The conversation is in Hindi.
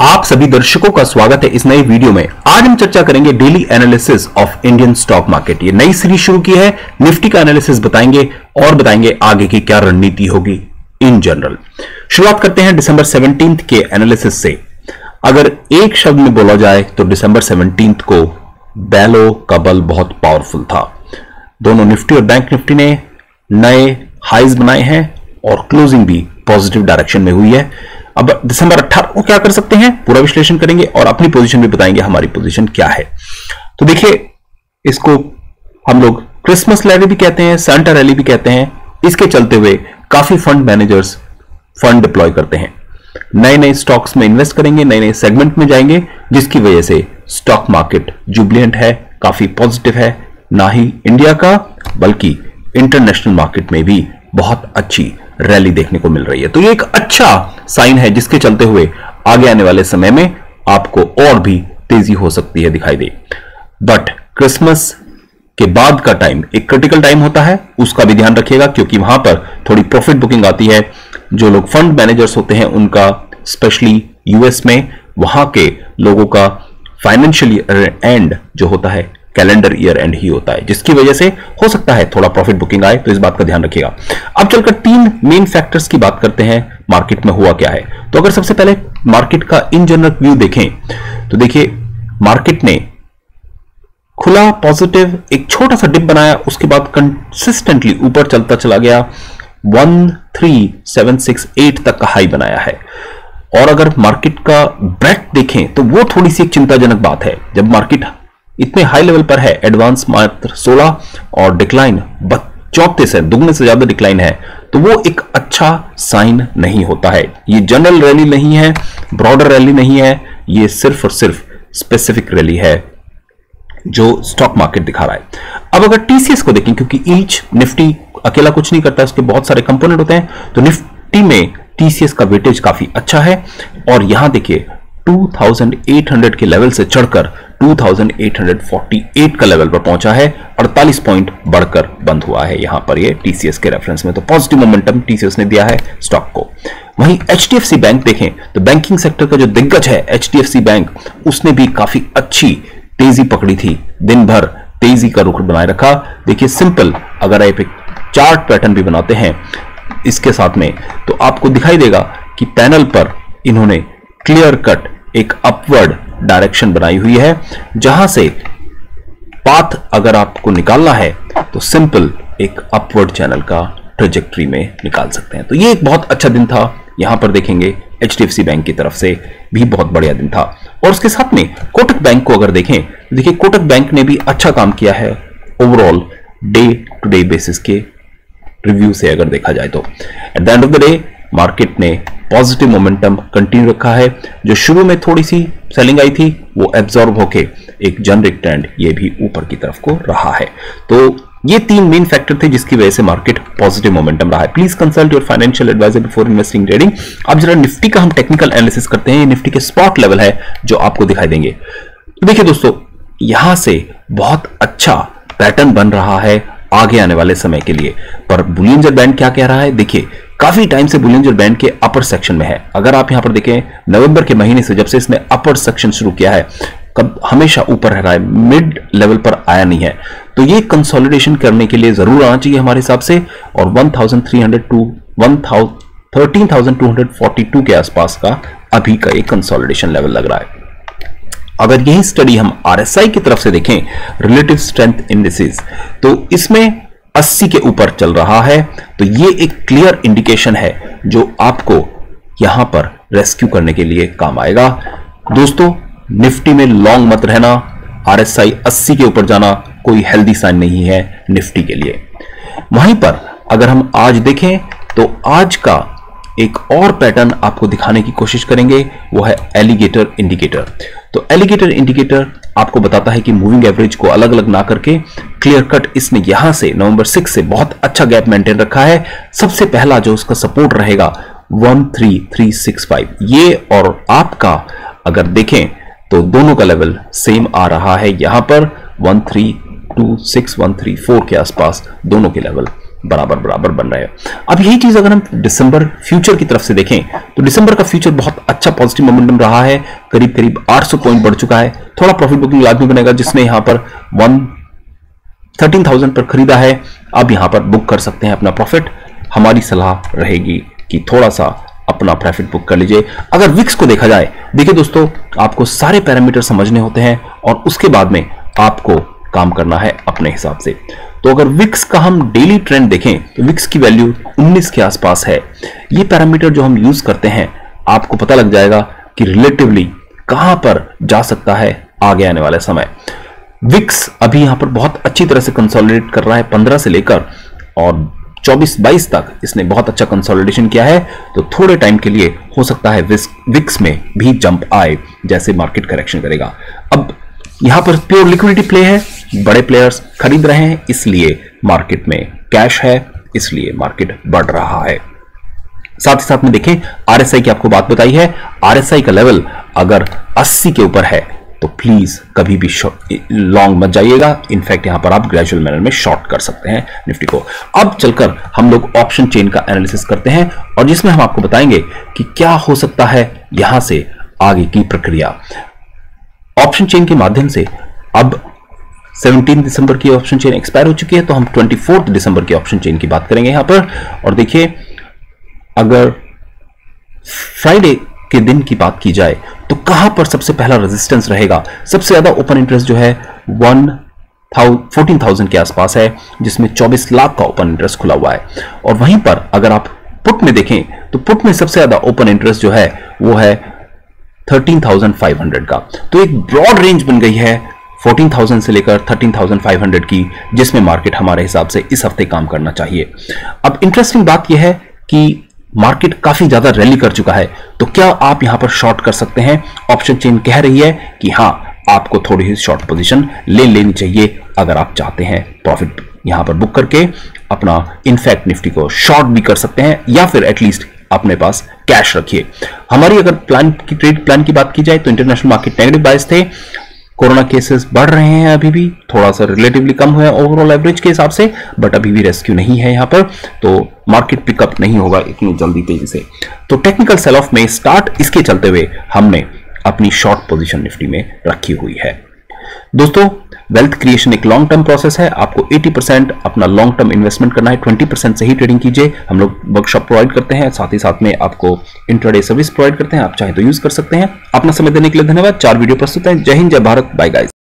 आप सभी दर्शकों का स्वागत है इस नए वीडियो में। आज हम चर्चा करेंगे daily analysis of Indian stock market. ये नई सीरीज शुरू की है, निफ्टी का एनालिसिस बताएंगे और बताएंगे आगे की क्या रणनीति होगी इन जनरल। शुरुआत करते हैं दिसंबर 17 के एनालिसिस से। अगर एक शब्द में बोला जाए तो दिसंबर 17 को बैलो का बल बहुत पावरफुल था। दोनों निफ्टी और बैंक निफ्टी ने नए हाइज बनाए हैं और क्लोजिंग भी पॉजिटिव डायरेक्शन में हुई है। अब दिसंबर 18 को क्या कर सकते हैं, पूरा विश्लेषण करेंगे और अपनी पोजीशन भी बताएंगे हमारी पोजीशन क्या है। तो देखिए, इसको हम लोग क्रिसमस रैली भी कहते हैं, सांता रैली भी कहते हैं। इसके चलते हुए काफी फंड मैनेजर्स फंड डिप्लॉय करते हैं, नए नए स्टॉक्स में इन्वेस्ट करेंगे, नए नए सेगमेंट में जाएंगे, जिसकी वजह से स्टॉक मार्केट जुबिलियंट है, काफी पॉजिटिव है। ना ही इंडिया का बल्कि इंटरनेशनल मार्केट में भी बहुत अच्छी रैली देखने को मिल रही है। तो ये एक अच्छा साइन है जिसके चलते हुए आगे आने वाले समय में आपको और भी तेजी हो सकती है दिखाई दे। बट क्रिसमस के बाद का टाइम एक क्रिटिकल टाइम होता है, उसका भी ध्यान रखिएगा, क्योंकि वहां पर थोड़ी प्रॉफिट बुकिंग आती है। जो लोग फंड मैनेजर्स होते हैं उनका, स्पेशली यूएस में, वहां के लोगों का फाइनेंशियल ईयर एंड जो होता है कैलेंडर ईयर एंड ही होता है, जिसकी वजह से हो सकता है थोड़ा प्रॉफिट बुकिंग आए, तो इस बात का ध्यान रखिएगा। अब चलकर तीन मेन फैक्टर्स की बात करते हैं, मार्केट में हुआ क्या है। तो अगर सबसे पहले मार्केट का इन जनरल व्यू देखें तो देखिए, मार्केट ने खुला पॉजिटिव, एक छोटा सा डिप बनाया, उसके बाद कंसिस्टेंटली ऊपर चलता चला गया, 13768 तक का हाई बनाया है। और अगर मार्केट का ब्रेथ देखें तो वो थोड़ी सी एक चिंताजनक बात है। जब मार्केट इतने हाई लेवल पर है, एडवांस मात्र 16 और डिक्लाइन 34 है, दुगने से ज्यादा डिक्लाइन है, तो वो एक अच्छा साइन नहीं होता है। ये जनरल रैली नहीं है, ब्रॉडर रैली नहीं है, ये सिर्फ और सिर्फ स्पेसिफिक रैली है जो स्टॉक मार्केट दिखा रहा है। अब अगर टीसीएस को देखें, क्योंकि ईच निफ्टी अकेला कुछ नहीं करता, उसके बहुत सारे कंपोनेंट होते हैं, तो निफ्टी में टीसीएस का वेटेज काफी अच्छा है और यहां देखिए 2800 के लेवल से चढ़कर 2848 का लेवल पर पहुंचा है, 48 पॉइंट बढ़कर बंद हुआ है यहां पर ये टीसीएस के रेफरेंस में। तो पॉजिटिव मोमेंटम टीसीएस ने दिया है स्टॉक को। वहीं एचडीएफसी बैंक देखें तो बैंकिंग सेक्टर का जो दिग्गज है एचडीएफसी बैंक, उसने भी काफी अच्छी तेजी पकड़ी थी, दिन भर तेजी का रुख बनाए रखा। देखिए सिंपल, अगर आप एक चार्ट पैटर्न भी बनाते हैं इसके साथ में, तो आपको दिखाई देगा कि पैनल पर इन्होंने क्लियर कट एक अपवर्ड डायरेक्शन बनाई हुई है, जहां से पाथ अगर आपको निकालना है तो सिंपल एक अपवर्ड चैनल का ट्रेजेक्टरी में निकाल सकते हैं। तो ये एक बहुत अच्छा दिन था। यहां पर देखेंगे एचडीएफसी बैंक की तरफ से भी बहुत बढ़िया दिन था। और उसके साथ में कोटक बैंक को अगर देखें, देखिए कोटक बैंक ने भी अच्छा काम किया है overall day to day basis के रिव्यू से अगर देखा जाए तो। At the end of the day market ने पॉजिटिव मोमेंटम कंटिन्यू रखा है। जो शुरू में थोड़ी सी सेलिंग आई थी वो एब्जॉर्ब होके एक जेनरिक ट्रेंड ये भी ऊपर की तरफ को रहा है। तो ये तीन मेन फैक्टर थे जिसकी वजह से मार्केट पॉजिटिव मोमेंटम रहा है। Please consult your financial adviser before investing trading. अब जरा निफ्टी का हम टेक्निकल एनालिसिस करते हैं। निफ्टी के स्पॉट लेवल है जो आपको दिखाई देंगे। तो देखिए दोस्तों, यहां से बहुत अच्छा पैटर्न बन रहा है आगे आने वाले समय के लिए। पर बुलियंजर बैंड क्या कह रहा है, देखिए काफी टाइम से बुलियंजर बैंड के अपर सेक्शन में है। अगर आप यहां पर देखें, नवंबर के महीने से जब से इसने अपर सेक्शन शुरू किया है, कब हमेशा ऊपर रह रहा है, मिड लेवल पर आया नहीं है। तो ये कंसोलिडेशन करने के लिए जरूर आना चाहिए हमारे हिसाब से। और 1300 टू 13,242 के आसपास का अभी का एक कंसोलिडेशन लेवल लग रहा है। अगर यही स्टडी हम आरएसआई की तरफ से देखें, रिलेटिव स्ट्रेंथ इंडिसेस, तो इसमें 80 के ऊपर चल रहा है। तो ये एक क्लियर इंडिकेशन है जो आपको यहां पर रेस्क्यू करने के लिए काम आएगा। दोस्तों, निफ्टी में लॉन्ग मत रहना, आरएसआई 80 के ऊपर जाना कोई हेल्दी साइन नहीं है निफ्टी के लिए। वहीं पर अगर हम आज देखें तो आज का एक और पैटर्न आपको दिखाने की कोशिश करेंगे, वो है एलिगेटर इंडिकेटर। तो एलिगेटर इंडिकेटर आपको बताता है कि मूविंग एवरेज को अलग अलग ना करके क्लियर कट इसने यहां से नवंबर 6 से बहुत अच्छा गैप मेंटेन रखा है। सबसे पहला जो उसका सपोर्ट रहेगा 13365, ये और आपका अगर देखें तो दोनों का लेवल सेम आ रहा है। यहां पर 1326134 के आसपास दोनों के लेवल बराबर बराबर बन रहे हैं। अब यही चीज अगर हम दिसंबर फ्यूचर की तरफ से देखें तो दिसंबर का फ्यूचर बहुत अच्छा पॉजिटिव मोमेंटम रहा है, करीब करीब 800 पॉइंट बढ़ चुका है। थोड़ा प्रॉफिट बुकिंग लाजमी बनेगा, जिसने यहां पर 13,000 पर खरीदा है, अब यहां पर बुक कर सकते हैं अपना प्रॉफिट। हमारी सलाह रहेगी कि थोड़ा सा अपना प्रॉफिट बुक कर लीजिए। अगर विक्स को देखा जाए, देखिए दोस्तों, आपको सारे पैरामीटर समझने होते हैं और उसके बाद में आपको काम करना है अपने हिसाब से। तो अगर विक्स का हम डेली ट्रेंड देखें तो विक्स की वैल्यू 19 के आसपास है। ये पैरामीटर जो हम यूज करते हैं, आपको पता लग जाएगा कि रिलेटिवली कहां पर जा सकता है आगे आने वाले समय। विक्स अभी यहां पर बहुत अच्छी तरह से कंसोलिडेट कर रहा है, 15 से लेकर और 24-22 तक इसने बहुत अच्छा कंसोलिडेशन किया है। तो थोड़े टाइम के लिए हो सकता है विक्स में भी जंप आए जैसे मार्केट करेक्शन करेगा। अब यहां पर प्योर लिक्विडिटी प्ले है, बड़े प्लेयर्स खरीद रहे हैं, इसलिए मार्केट में कैश है, इसलिए मार्केट बढ़ रहा है। साथ ही साथ में देखें, आरएसआई की आपको बात बताई है, आरएसआई का लेवल अगर 80 के ऊपर है तो प्लीज कभी भी लॉन्ग मत जाइएगा। इनफैक्ट यहां पर आप ग्रेजुअल मैनर में शॉर्ट कर सकते हैं निफ्टी को। अब चलकर हम लोग ऑप्शन चेन का एनालिसिस करते हैं और जिसमें हम आपको बताएंगे कि क्या हो सकता है यहां से आगे की प्रक्रिया। ऑप्शन चेन के माध्यम से अब 17 दिसंबर की ऑप्शन चेन एक्सपायर हो चुकी है, तो हम 24 दिसंबर की ऑप्शन चेन की बात करेंगे यहां पर। और देखिए, अगर फ्राइडे के दिन की बात की जाए तो कहां पर सबसे पहला रेजिस्टेंस रहेगा। सबसे ज्यादा ओपन इंटरेस्ट जो है 14,000 के आसपास है, जिसमें 24 लाख का ओपन इंटरेस्ट खुला हुआ है। और वहीं पर अगर आप पुट में देखें तो पुट में सबसे ज्यादा ओपन इंटरेस्ट जो है वो है 13,500 का। तो एक ब्रॉड रेंज बन गई है 14,000 से लेकर 13,500 की, जिसमें मार्केट हमारे हिसाब से इस हफ्ते काम करना चाहिए। अब इंटरेस्टिंग बात यह है कि मार्केट काफी ज्यादा रैली कर चुका है, तो क्या आप यहां पर शॉर्ट कर सकते हैं। ऑप्शन चेन कह रही है कि हां, आपको थोड़ी सी शॉर्ट पोजीशन ले लेनी चाहिए अगर आप चाहते हैं प्रॉफिट यहां पर बुक करके अपना इनफैक्ट निफ्टी को शॉर्ट भी कर सकते हैं, या फिर एटलीस्ट अपने पास कैश रखिए। हमारी अगर ट्रेड प्लान की बात की जाए तो इंटरनेशनल मार्केट नेगेटिव बायस थे, कोरोना केसेस बढ़ रहे हैं, अभी भी थोड़ा सा रिलेटिवली कम हुआ है ओवरऑल एवरेज के हिसाब से, बट अभी भी रेस्क्यू नहीं है यहां पर, तो मार्केट पिकअप नहीं होगा इतनी जल्दी तेजी से। तो टेक्निकल सेल ऑफ में स्टार्ट इसके चलते हुए हमने अपनी शॉर्ट पोजीशन निफ्टी में रखी हुई है। दोस्तों, वेल्थ क्रिएशन एक लॉन्ग टर्म प्रोसेस है। आपको 80% अपना लॉन्ग टर्म इन्वेस्टमेंट करना है, 20% से ही ट्रेडिंग कीजिए। हम लोग वर्कशॉप प्रोवाइड करते हैं, साथ ही साथ में आपको इंट्राडे सर्विस प्रोवाइड करते हैं, आप चाहे तो यूज कर सकते हैं। अपना समय देने के लिए धन्यवाद। 4 वीडियो प्रस्तुत हैं। जय हिंद, जय भारत, बाय गाइस।